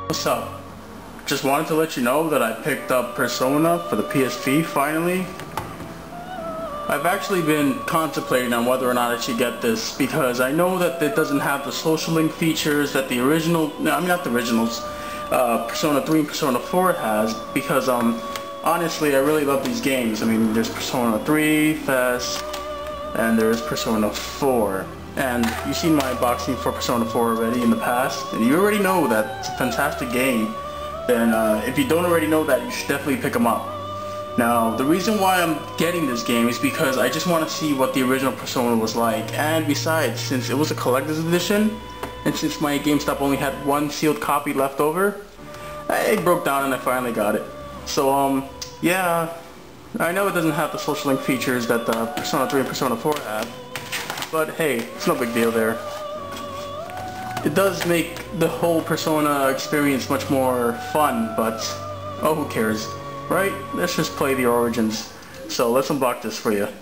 What's up? Just wanted to let you know that I picked up Persona for the PSP finally. I've actually been contemplating on whether or not I should get this because I know that it doesn't have the social link features that the original, no, I mean not the originals, Persona 3 and Persona 4 has, because honestly I really love these games. I mean, there's Persona 3, Fest, and there's Persona 4. And you've seen my unboxing for Persona 4 already in the past, and you already know that it's a fantastic game. Then if you don't already know that, you should definitely pick them up. Now, the reason why I'm getting this game is because I just want to see what the original Persona was like, and besides, since it was a collector's edition, and since my GameStop only had one sealed copy left over, it broke down and I finally got it. So yeah, I know it doesn't have the social link features that the Persona 3 and Persona 4 have, but hey, it's no big deal there. It does make the whole Persona experience much more fun, but oh, who cares, right? Let's just play the Origins. So let's unbox this for you.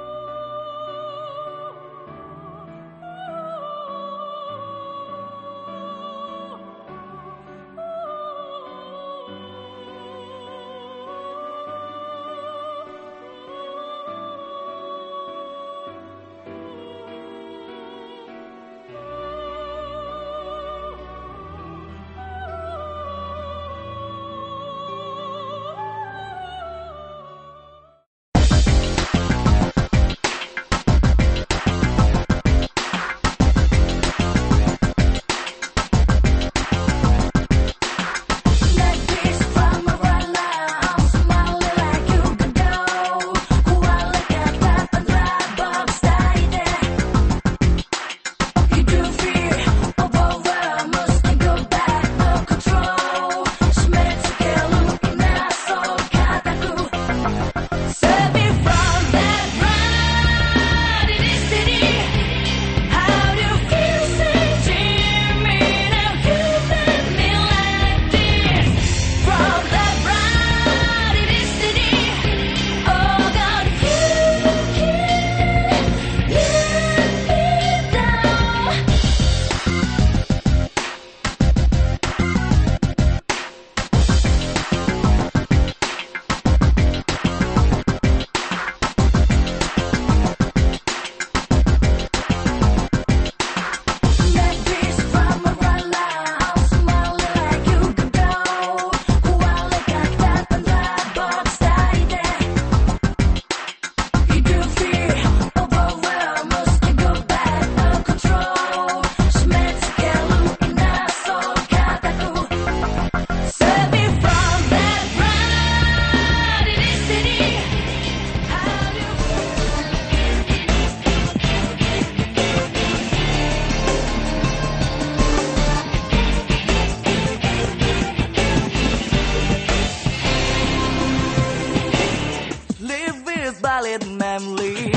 Valid memory,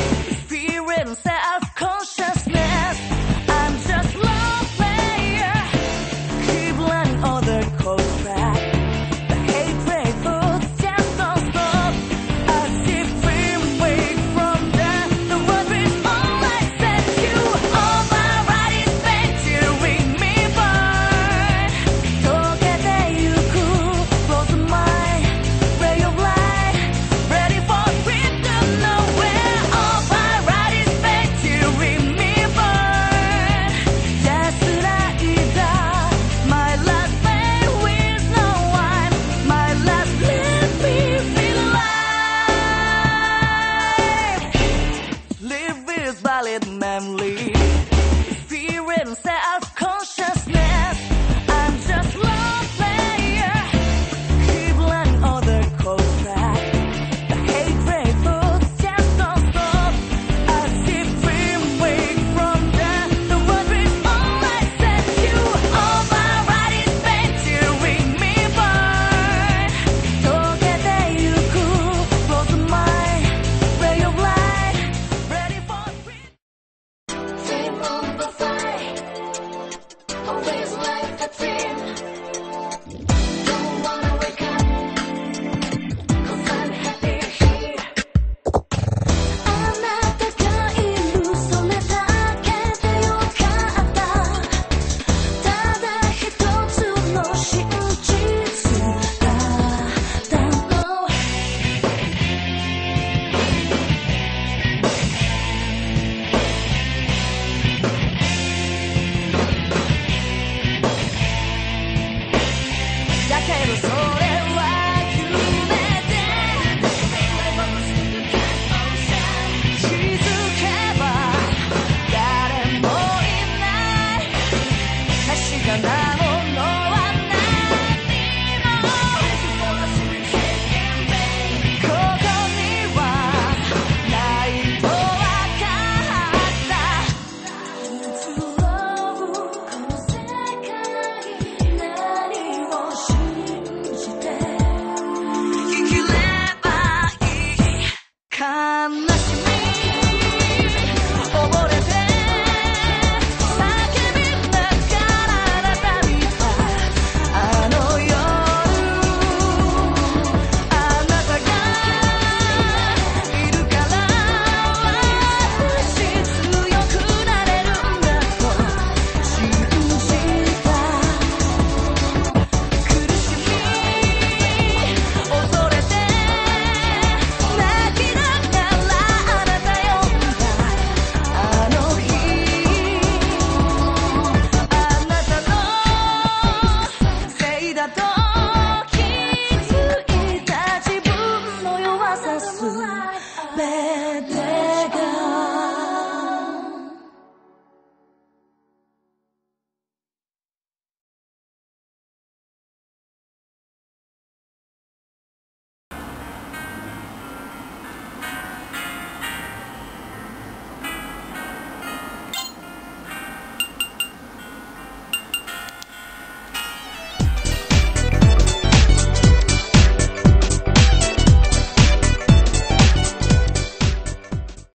experience self-consciousness. I'm just lone player, keep learning other codes back. The hatred thoughts just don't stop. I see free away from that. The world is all I said to. All my right is meant to ring me burn. Tokete yuku, close my ray of light, ready for nowhere. All my right is meant to ring me burn. Just like my last name with no one. My last let me feel alive. Live with valid memory, experience self